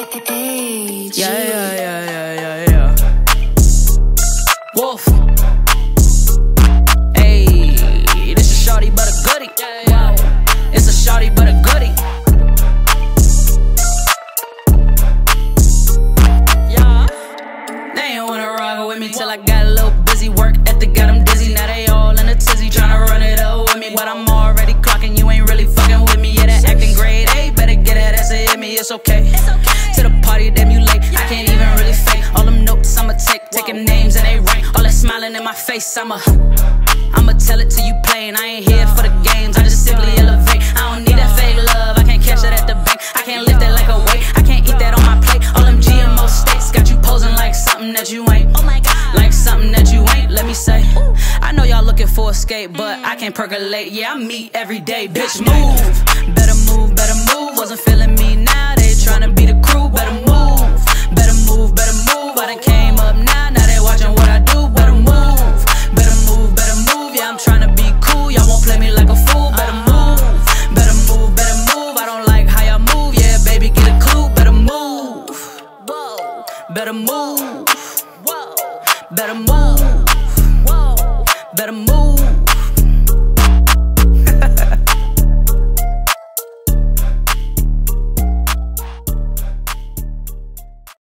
Yeah. Wolf. Hey, this is shawty but a goodie. It's a shawty but a goodie. They ain't wanna rock with me till I got a little busy. Work ethic got them dizzy. Now they all in a tizzy tryna run it up with me. But I'm already clocking, you ain't really fucking with me. Yeah, that acting grade A, better get that ass and hit me, it's okay. To the party, damn you late, I can't even really fake. All them notes I'ma taking names and they rank. All that smiling in my face, I'ma tell it till you playin'. I ain't here for the games, I just simply elevate. I don't need that fake love, I can't cash that at the bank. I can't lift that like a weight, I can't eat that on my plate. All them GMO steaks got you posing like something that you ain't. Oh my God, like something that you ain't, let me say. I know y'all looking for escape, but I can't percolate. Yeah, I meet every day, bitch, move. Better move, better move. Wasn't feeling me now, they tryna be the crew. Better move, better move, better move. I done came up now they watching what I do. Better move, better move, better move. Yeah, I'm tryna be cool, y'all won't play me like a fool. Better move, better move, better move. I don't like how y'all move, yeah, baby, get a clue. Better move, whoa, better move, whoa, better move, whoa, better move.